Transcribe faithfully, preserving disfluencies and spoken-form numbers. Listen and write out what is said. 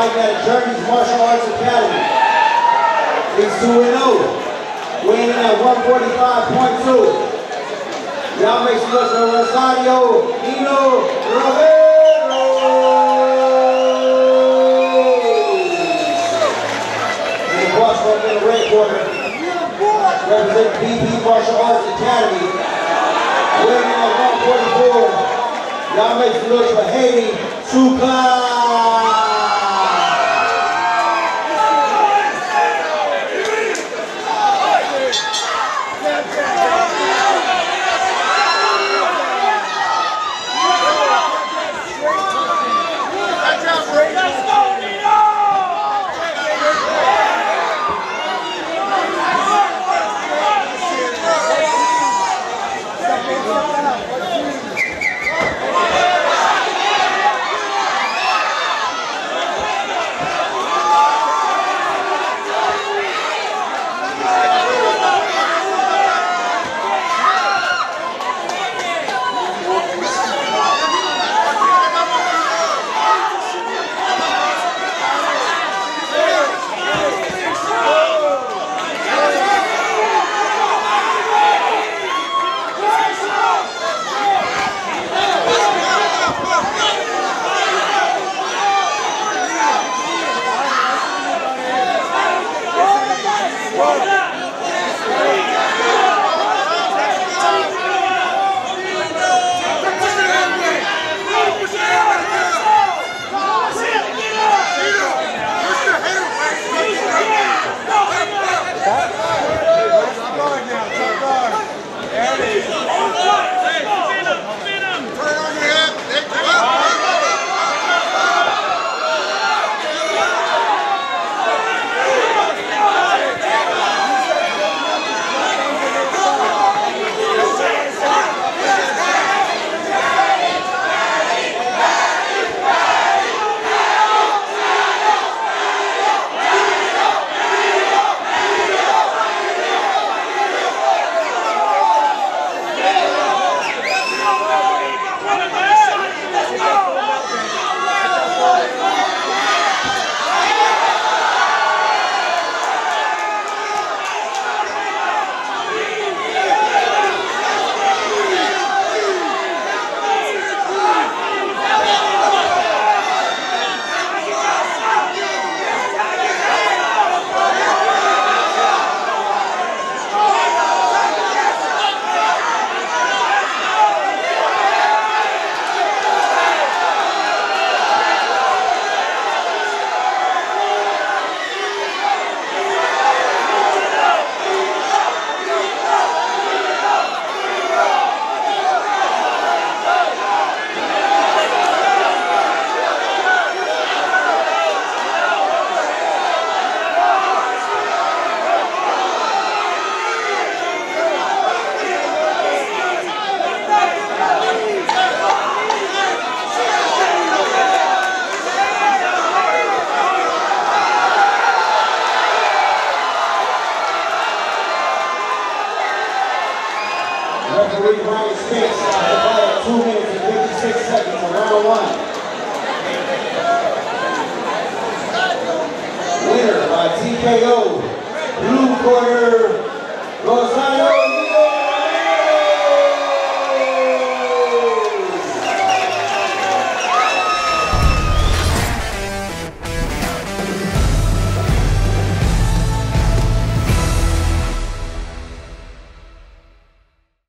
fighting at Journey's Martial Arts Academy. He's two and oh. Weighing in at one forty-five point two. Y'all make some noise for Rosario Nino Romero. And the boss from in the red corner, representing B P Martial Arts Academy. Weighing in at one forty-four. Y'all make some noise for Haiti Sukar. Referee Brian Spence at two minutes and fifty-six seconds for round one. Winner by T K O.